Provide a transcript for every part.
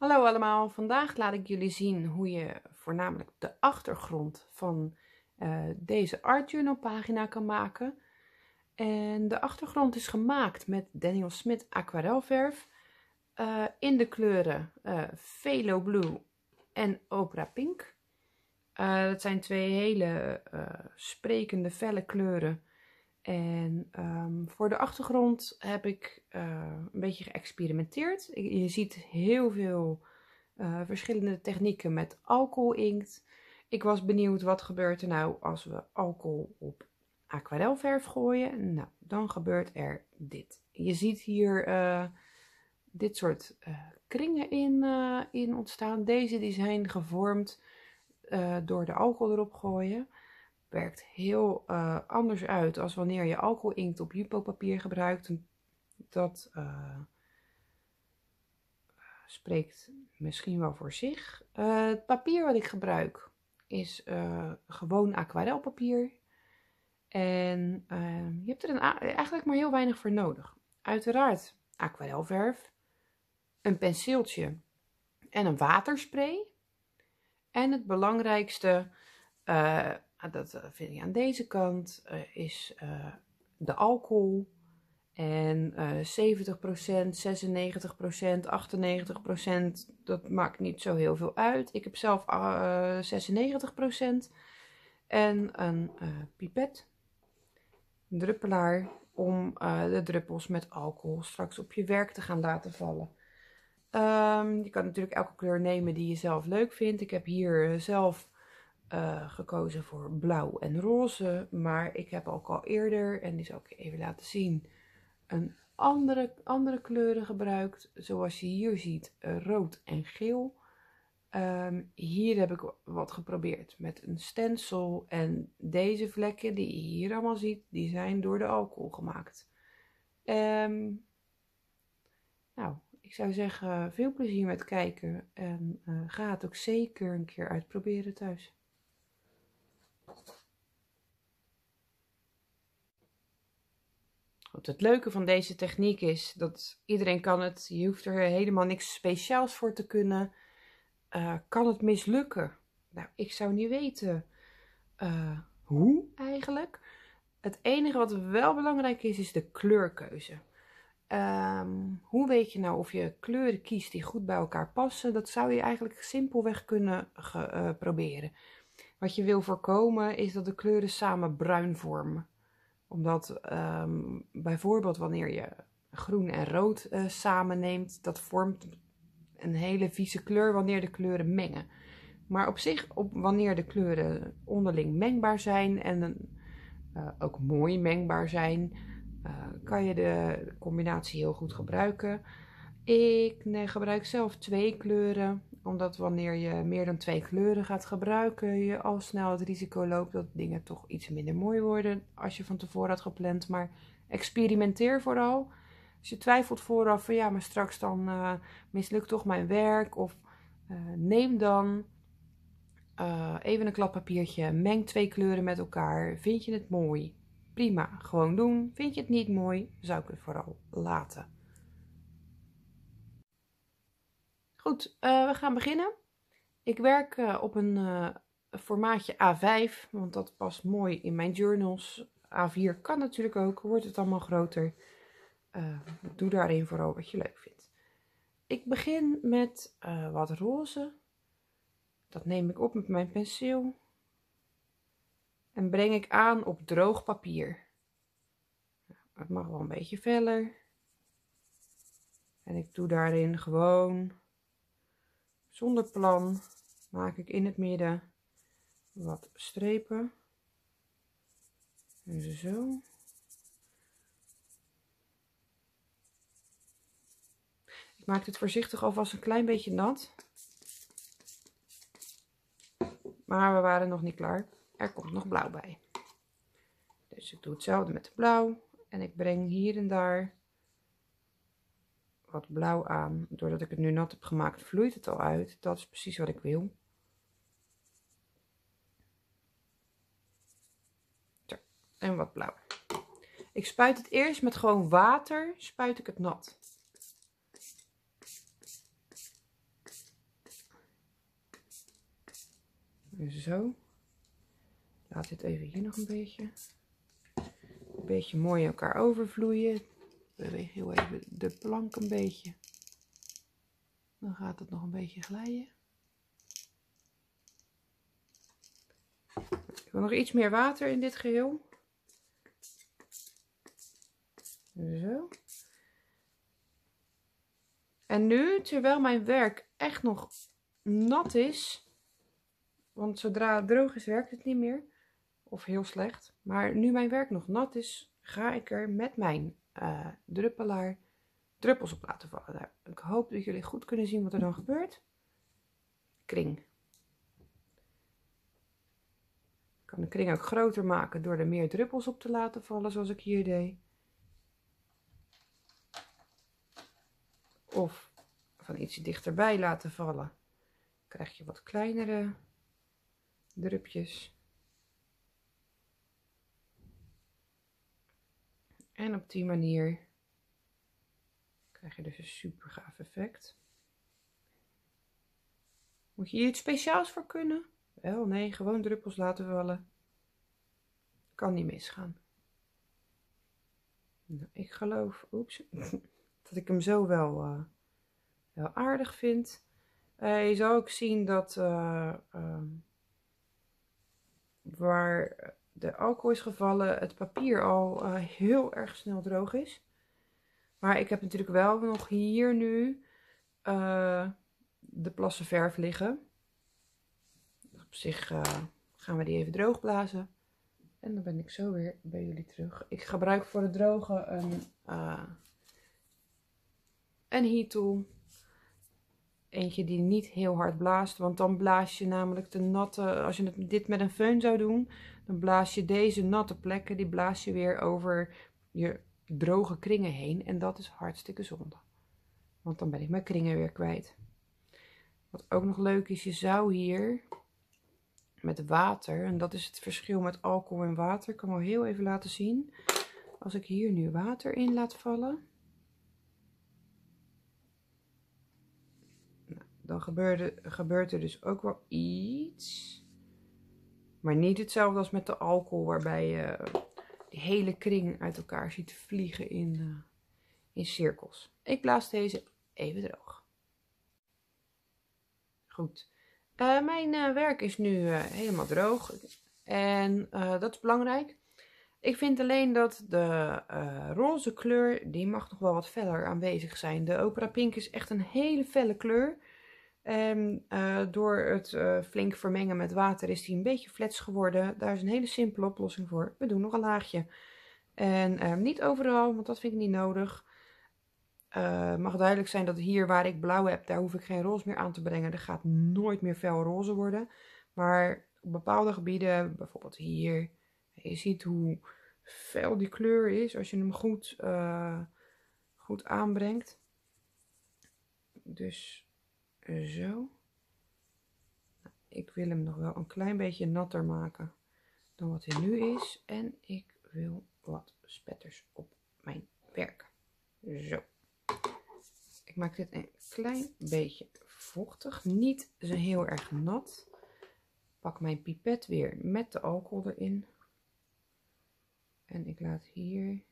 Hallo allemaal, vandaag laat ik jullie zien hoe je voornamelijk de achtergrond van deze Art Journal pagina kan maken. En de achtergrond is gemaakt met Daniel Smith aquarelverf in de kleuren Phthalo Blue en Opera Pink. Dat zijn twee hele sprekende felle kleuren. En voor de achtergrond heb ik een beetje geëxperimenteerd. Je ziet heel veel verschillende technieken met alcoholinkt. Ik was benieuwd wat gebeurt er nou als we alcohol op aquarelverf gooien. Nou, dan gebeurt er dit. Je ziet hier dit soort kringen in ontstaan. Deze die zijn gevormd door de alcohol erop gooien. Werkt heel anders uit als wanneer je alcoholinkt op Yupo-papier gebruikt. Dat spreekt misschien wel voor zich. Het papier wat ik gebruik is gewoon aquarelpapier. En je hebt er eigenlijk maar heel weinig voor nodig. Uiteraard aquarelverf, een penseeltje en een waterspray. En het belangrijkste, dat vind ik aan deze kant, is de alcohol. En 70%, 96%, 98%, dat maakt niet zo heel veel uit. Ik heb zelf 96%. En een pipet, een druppelaar, om de druppels met alcohol straks op je werk te gaan laten vallen. Je kan natuurlijk elke kleur nemen die je zelf leuk vindt. Ik heb hier zelf gekozen voor blauw en roze. Maar ik heb ook al eerder, en die zal ik even laten zien, een andere kleuren gebruikt. Zoals je hier ziet, rood en geel. Hier heb ik wat geprobeerd met een stencil. En deze vlekken die je hier allemaal ziet, die zijn door de alcohol gemaakt. Nou, ik zou zeggen, veel plezier met kijken. En ga het ook zeker een keer uitproberen thuis. Het leuke van deze techniek is dat iedereen kan het. Je hoeft er helemaal niks speciaals voor te kunnen. Kan het mislukken? Nou, ik zou niet weten hoe eigenlijk. Het enige wat wel belangrijk is, is de kleurkeuze. Hoe weet je nou of je kleuren kiest die goed bij elkaar passen? Dat zou je eigenlijk simpelweg kunnen proberen. Wat je wil voorkomen is dat de kleuren samen bruin vormen. Omdat bijvoorbeeld wanneer je groen en rood samen neemt, dat vormt een hele vieze kleur wanneer de kleuren mengen. Maar op zich, wanneer de kleuren onderling mengbaar zijn en ook mooi mengbaar zijn, kan je de combinatie heel goed gebruiken. Ik gebruik zelf 2 kleuren, omdat wanneer je meer dan 2 kleuren gaat gebruiken, je al snel het risico loopt dat dingen toch iets minder mooi worden als je van tevoren had gepland. Maar experimenteer vooral. Als je twijfelt vooraf van ja, maar straks dan mislukt toch mijn werk, of neem dan even een klappapiertje, meng 2 kleuren met elkaar. Vind je het mooi? Prima, gewoon doen. Vind je het niet mooi, zou ik het vooral laten. Goed, we gaan beginnen. Ik werk op een formaatje A5, want dat past mooi in mijn journals. A4 kan natuurlijk ook, wordt het allemaal groter. Doe daarin vooral wat je leuk vindt. Ik begin met wat roze. Dat neem ik op met mijn penseel. En breng ik aan op droog papier. Het mag wel een beetje feller. En ik doe daarin gewoon, zonder plan, maak ik in het midden wat strepen. En zo. Ik maak dit voorzichtig alvast een klein beetje nat. Maar we waren nog niet klaar. Er komt nog blauw bij. Dus ik doe hetzelfde met de blauw. En ik breng hier en daar wat blauw aan. Doordat ik het nu nat heb gemaakt, vloeit het al uit. Dat is precies wat ik wil. Zo, en wat blauw. Ik spuit het eerst met gewoon water, spuit ik het nat. Zo. Laat dit even hier nog een beetje mooi in elkaar overvloeien. Beweeg heel even de plank een beetje. Dan gaat het nog een beetje glijden. Ik wil nog iets meer water in dit geheel. Zo. En nu, terwijl mijn werk echt nog nat is, want zodra het droog is werkt het niet meer, of heel slecht. Maar nu mijn werk nog nat is, ga ik er met mijn druppelaar druppels op laten vallen. Nou, ik hoop dat jullie goed kunnen zien wat er dan gebeurt. Kring. Ik kan de kring ook groter maken door er meer druppels op te laten vallen, zoals ik hier deed. Of van iets dichterbij laten vallen. Krijg je wat kleinere drupjes. En op die manier krijg je dus een super gaaf effect. Moet je hier iets speciaals voor kunnen? Wel, nee, gewoon druppels laten vallen. Kan niet misgaan. Nou, ik geloof, oeps, dat ik hem zo wel aardig vind. Je zal ook zien dat waar de alcohol is gevallen, het papier al heel erg snel droog is. Maar ik heb natuurlijk wel nog hier nu de plassen verf liggen. Op zich gaan we die even droog blazen. En dan ben ik zo weer bij jullie terug. Ik gebruik voor het drogen een heat tool. Eentje die niet heel hard blaast. Want dan blaas je namelijk de natte... Als je dit met een föhn zou doen, dan blaas je deze natte plekken, die blaas je weer over je droge kringen heen. En dat is hartstikke zonde. Want dan ben ik mijn kringen weer kwijt. Wat ook nog leuk is, je zou hier met water, en dat is het verschil met alcohol en water. Ik kan wel heel even laten zien. Als ik hier nu water in laat vallen, nou, dan gebeurt er dus ook wel iets. Maar niet hetzelfde als met de alcohol, waarbij je die hele kring uit elkaar ziet vliegen in cirkels. Ik blaas deze even droog. Goed. Mijn werk is nu helemaal droog. En dat is belangrijk. Ik vind alleen dat de roze kleur, die mag nog wel wat feller aanwezig zijn. De Opera Pink is echt een hele felle kleur. En door het flink vermengen met water is die een beetje flats geworden. Daar is een hele simpele oplossing voor. We doen nog een laagje. En niet overal, want dat vind ik niet nodig. Het mag duidelijk zijn dat hier waar ik blauw heb, daar hoef ik geen roze meer aan te brengen. Er gaat nooit meer fel roze worden. Maar op bepaalde gebieden, bijvoorbeeld hier, je ziet hoe fel die kleur is als je hem goed aanbrengt. Dus zo. Ik wil hem nog wel een klein beetje natter maken dan wat hij nu is. En ik wil wat spetters op mijn werk. Zo. Ik maak dit een klein beetje vochtig. Niet zo heel erg nat. Pak mijn pipet weer met de alcohol erin. En ik laat hier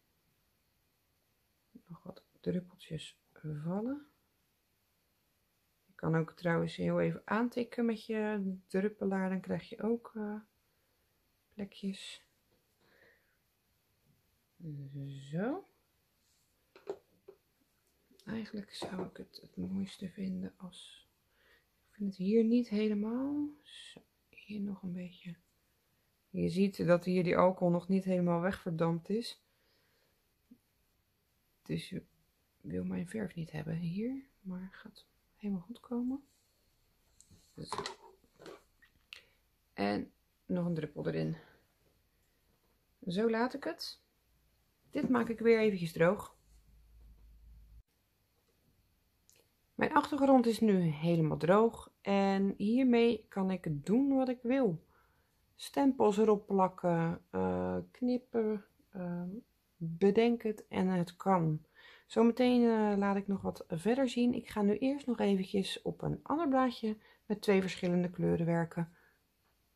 nog wat druppeltjes vallen. Je kan ook trouwens heel even aantikken met je druppelaar. Dan krijg je ook plekjes. Zo. Eigenlijk zou ik het mooiste vinden als... Ik vind het hier niet helemaal. Zo, hier nog een beetje. Je ziet dat hier die alcohol nog niet helemaal wegverdampt is. Dus je wil mijn verf niet hebben hier. Maar gaat helemaal goed komen. Zo. En nog een druppel erin. Zo laat ik het. Dit maak ik weer eventjes droog. Mijn achtergrond is nu helemaal droog en hiermee kan ik doen wat ik wil. Stempels erop plakken, knippen, bedenk het en het kan. Zometeen laat ik nog wat verder zien. Ik ga nu eerst nog eventjes op een ander blaadje met 2 verschillende kleuren werken.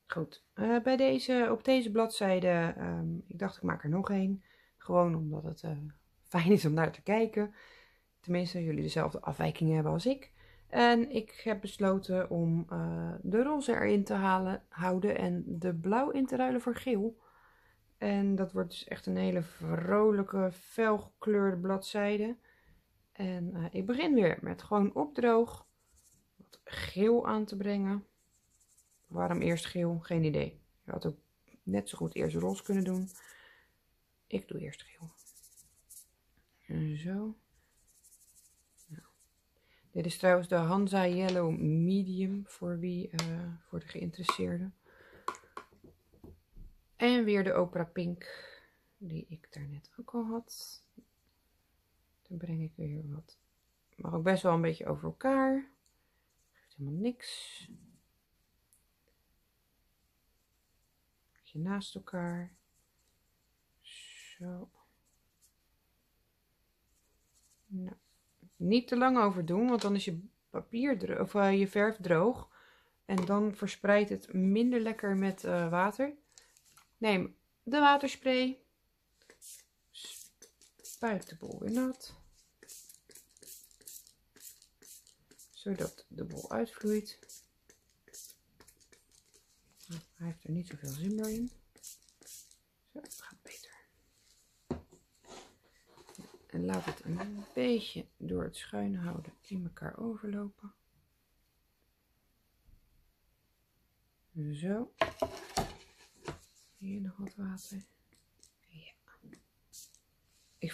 Goed, op deze bladzijde, ik dacht ik maak er nog één. Gewoon omdat het fijn is om naar te kijken. Tenminste, jullie dezelfde afwijkingen hebben als ik. En ik heb besloten om de roze erin te houden en de blauw in te ruilen voor geel. En dat wordt dus echt een hele vrolijke, felgekleurde bladzijde. En ik begin weer met gewoon opdroog wat geel aan te brengen. Waarom eerst geel? Geen idee. Je had ook net zo goed eerst roze kunnen doen. Ik doe eerst geel. Zo. Nou. Dit is trouwens de Hansa Yellow Medium voor voor de geïnteresseerden. En weer de Opera Pink die ik daarnet ook al had. Dan breng ik weer wat. Mag ook best wel een beetje over elkaar. Geeft helemaal niks. Beetje naast elkaar. Zo. Nou, niet te lang over doen, want dan is je papier of je verf droog. En dan verspreidt het minder lekker met water. Neem de waterspray. Spuit de bol weer nat. Zodat de bol uitvloeit. Hij heeft er niet zoveel zin meer in. Zo, dat gaat beter. En laat het een beetje door het schuin houden in elkaar overlopen. Zo. Hier nog wat water. Ja. Ik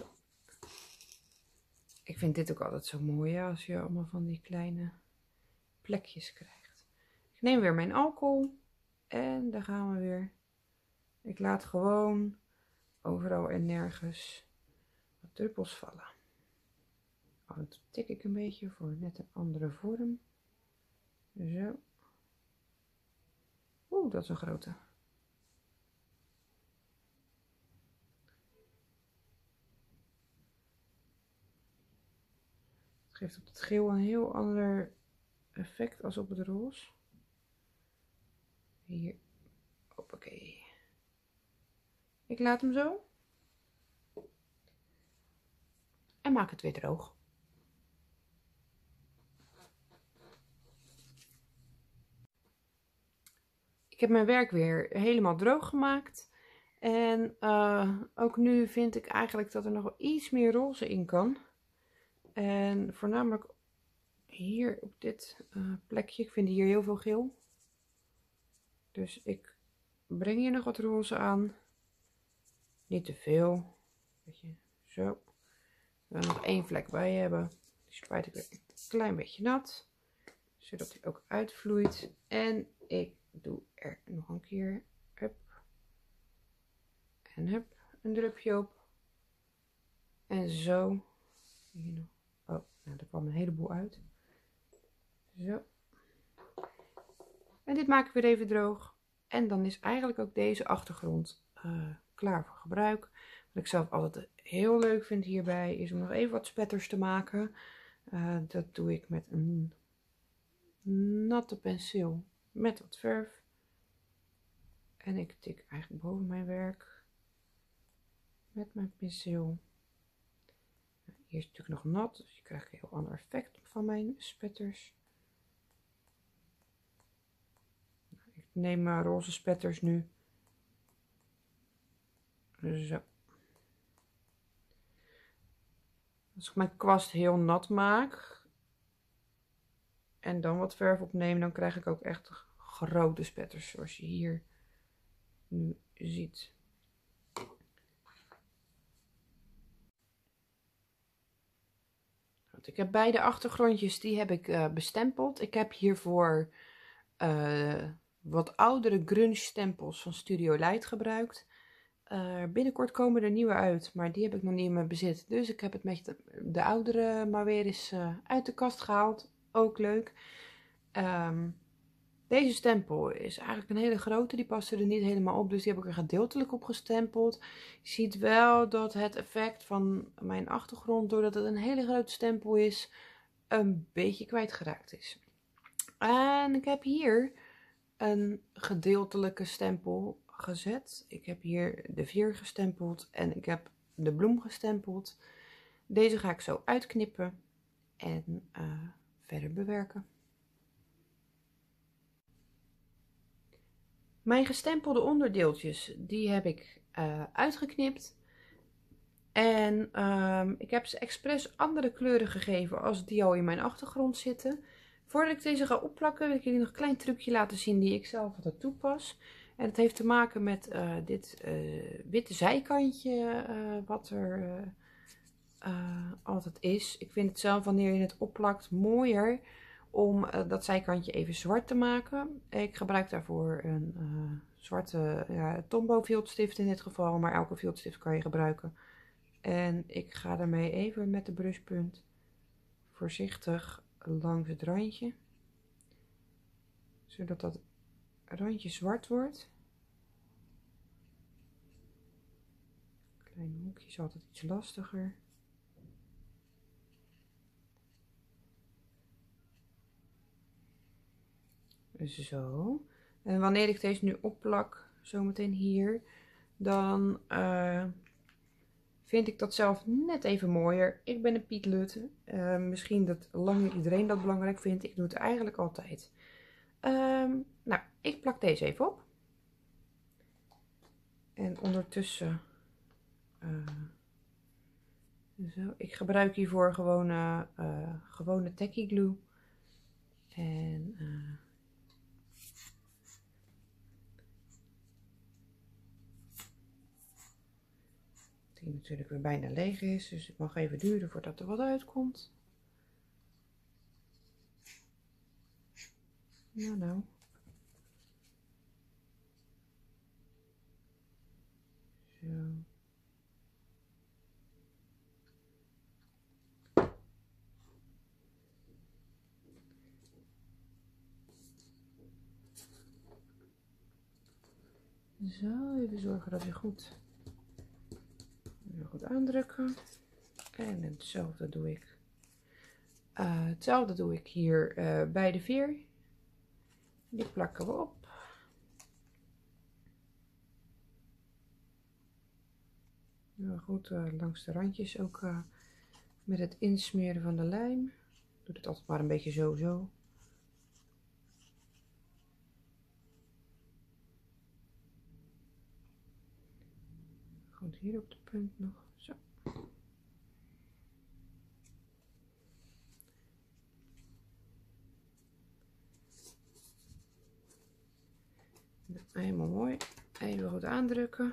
vind dit ook altijd zo mooi, ja, als je allemaal van die kleine plekjes krijgt. Ik neem weer mijn alcohol en daar gaan we weer. Ik laat gewoon overal en nergens wat druppels vallen. Oh, dan tik ik een beetje voor net een andere vorm. Zo. Oeh, dat is een grote. Het geeft op het geel een heel ander effect als op het roze. Hier. Hoppakee. Ik laat hem zo. En maak het weer droog. Ik heb mijn werk weer helemaal droog gemaakt. En ook nu vind ik eigenlijk dat er nog wel iets meer roze in kan. En voornamelijk hier op dit plekje. Ik vind hier heel veel geel. Dus ik breng hier nog wat roze aan. Niet te veel. Beetje zo. We nog één vlek bij hebben. Die spuit ik weer een klein beetje nat. Zodat hij ook uitvloeit. En ik doe er nog een keer. Hup. En hup. Een drupje op. En zo. Hier nog. Oh, nou, er kwam een heleboel uit. Zo. En dit maak ik weer even droog. En dan is eigenlijk ook deze achtergrond klaar voor gebruik. Wat ik zelf altijd heel leuk vind hierbij is om nog even wat spetters te maken. Dat doe ik met een natte penseel met wat verf. En ik tik eigenlijk boven mijn werk met mijn penseel. Hier is het natuurlijk nog nat, dus je krijgt een heel ander effect van mijn spetters. Ik neem roze spetters nu. Zo. Als ik mijn kwast heel nat maak en dan wat verf opneem, dan krijg ik ook echt grote spetters zoals je hier nu ziet. Ik heb beide achtergrondjes, die heb ik bestempeld. Ik heb hiervoor wat oudere grunge stempels van Studio Light gebruikt. Binnenkort komen er nieuwe uit, maar die heb ik nog niet in mijn bezit. Dus ik heb het met de oudere maar weer eens uit de kast gehaald. Ook leuk. Deze stempel is eigenlijk een hele grote. Die paste er niet helemaal op, dus die heb ik er gedeeltelijk op gestempeld. Je ziet wel dat het effect van mijn achtergrond, doordat het een hele grote stempel is, een beetje kwijtgeraakt is. En ik heb hier een gedeeltelijke stempel gezet. Ik heb hier de veer gestempeld en ik heb de bloem gestempeld. Deze ga ik zo uitknippen en verder bewerken. Mijn gestempelde onderdeeltjes, die heb ik uitgeknipt. En ik heb ze expres andere kleuren gegeven als die al in mijn achtergrond zitten. Voordat ik deze ga opplakken wil ik jullie nog een klein trucje laten zien die ik zelf altijd toepas. En het heeft te maken met dit witte zijkantje wat er altijd is. Ik vind het zelf wanneer je het opplakt mooier om dat zijkantje even zwart te maken. Ik gebruik daarvoor een zwarte Tombow viltstift in dit geval, maar elke viltstift kan je gebruiken. En ik ga daarmee even met de brushpunt voorzichtig langs het randje, zodat dat randje zwart wordt. Kleine hoekje is altijd iets lastiger. Zo. En wanneer ik deze nu opplak, zometeen hier, dan vind ik dat zelf net even mooier. Ik ben een Piet Lut. Misschien dat lang niet iedereen dat belangrijk vindt. Ik doe het eigenlijk altijd. Nou, ik plak deze even op. En ondertussen... zo. Ik gebruik hiervoor gewone tacky glue. En... die natuurlijk weer bijna leeg is, dus het mag even duren voordat er wat uitkomt. Nou. Zo. Zo, even zorgen dat je goed aandrukken. En hetzelfde doe ik. Hier bij de veer. Die plakken we op. Nou, goed langs de randjes ook met het insmeren van de lijm. Ik doe het altijd maar een beetje zo. Goed, hier op de punt nog. Zo. Helemaal mooi. Even goed aandrukken.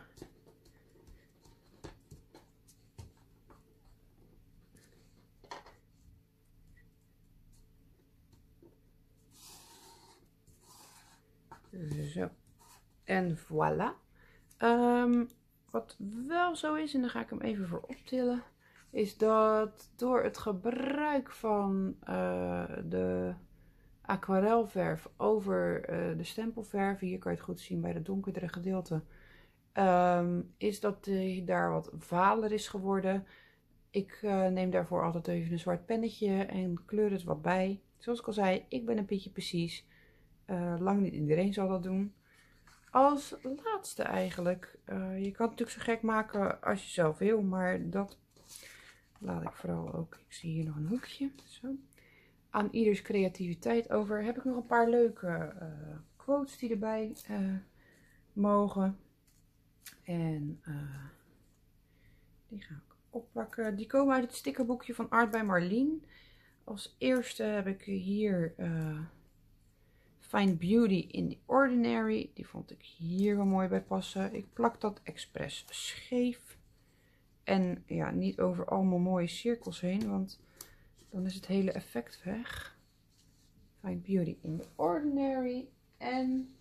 Zo. En voilà. Wat wel zo is, en dan ga ik hem even voor optillen, is dat door het gebruik van de aquarelverf over de stempelverf, hier kan je het goed zien bij de donkerdere gedeelte, is dat hij daar wat valer is geworden. Ik neem daarvoor altijd even een zwart pennetje en kleur het wat bij. Zoals ik al zei, ik ben een Pietje precies. Lang niet iedereen zal dat doen. Als laatste eigenlijk, je kan het natuurlijk zo gek maken als je zelf wil, maar dat laat ik vooral ook. Ik zie hier nog een hoekje. Zo. Aan ieders creativiteit over. Heb ik nog een paar leuke quotes die erbij mogen. En die ga ik opplakken. Die komen uit het stickerboekje van Art by Marleen. Als eerste heb ik hier... Find Beauty in the Ordinary. Die vond ik hier wel mooi bij passen. Ik plak dat expres scheef. En ja, niet over allemaal mooie cirkels heen, want dan is het hele effect weg. Find Beauty in the Ordinary. En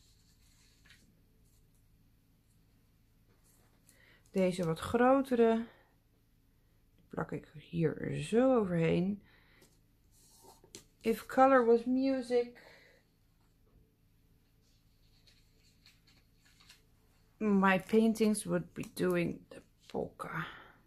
deze wat grotere. Die plak ik hier zo overheen. If color was music... my paintings would be doing the polka.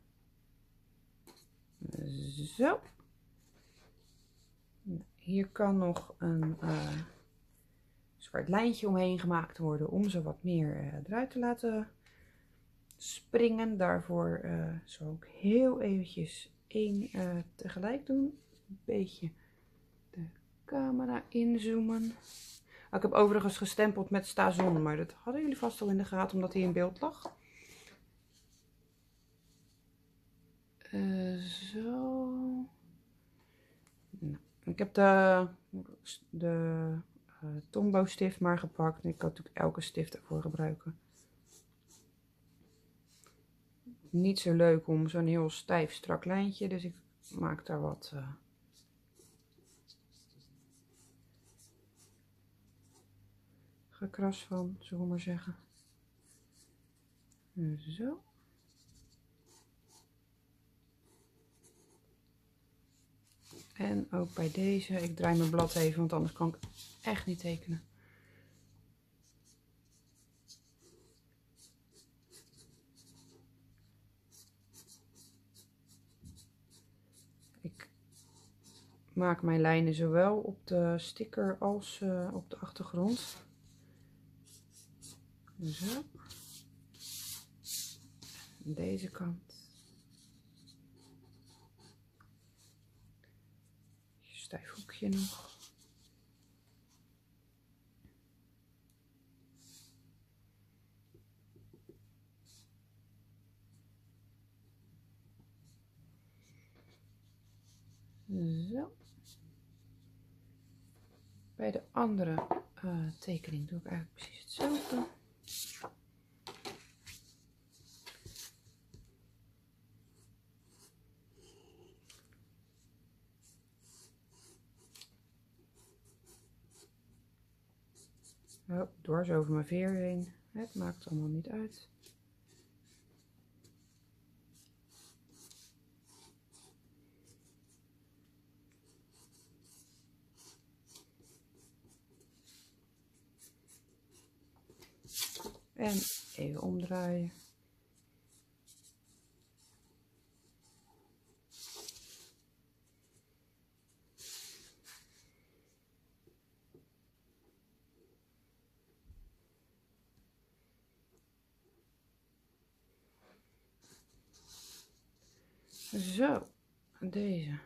Zo. Hier kan nog een zwart lijntje omheen gemaakt worden om ze wat meer eruit te laten springen. Daarvoor zal ik heel eventjes één tegelijk doen. Een beetje de camera inzoomen. Ik heb overigens gestempeld met Stazon, maar dat hadden jullie vast al in de gaten omdat hij in beeld lag. Zo. Nou, ik heb de Tombow stift maar gepakt. Ik kan natuurlijk elke stift ervoor gebruiken. Niet zo leuk om zo'n heel stijf strak lijntje, dus ik maak daar wat gekras van, zullen we maar zeggen. Zo. En ook bij deze, ik draai mijn blad even, want anders kan ik echt niet tekenen. Ik maak mijn lijnen zowel op de sticker als op de achtergrond. Zo. Deze kant. Stijf hoekje nog. Zo. Bij de andere tekening doe ik eigenlijk precies hetzelfde. Oh, dwars over mijn veer heen. Het maakt allemaal niet uit. En even omdraaien. Zo, deze.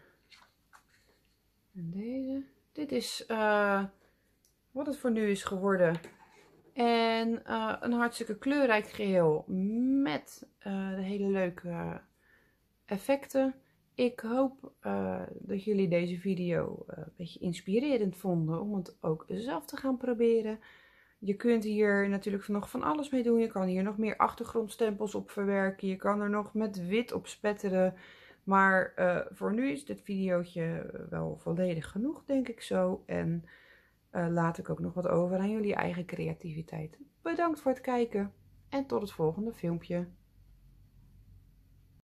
En deze. Dit is wat het voor nu is geworden. En een hartstikke kleurrijk geheel met de hele leuke effecten. Ik hoop dat jullie deze video een beetje inspirerend vonden om het ook zelf te gaan proberen. Je kunt hier natuurlijk nog van alles mee doen. Je kan hier nog meer achtergrondstempels op verwerken. Je kan er nog met wit op spetteren. Maar voor nu is dit videootje wel volledig genoeg, denk ik zo. En laat ik ook nog wat over aan jullie eigen creativiteit. Bedankt voor het kijken en tot het volgende filmpje.